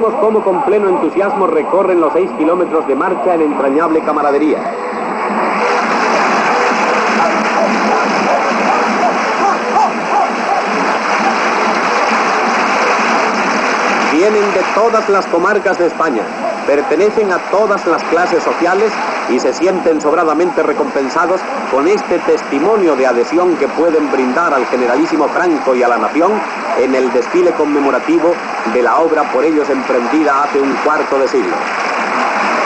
Vemos cómo con pleno entusiasmo recorren los 6 kilómetros de marcha en entrañable camaradería. Vienen de todas las comarcas de España, pertenecen a todas las clases sociales y se sienten sobradamente recompensados con este testimonio de adhesión que pueden brindar al generalísimo Franco y a la nación en el desfile conmemorativo de la obra por ellos emprendida hace un cuarto de siglo.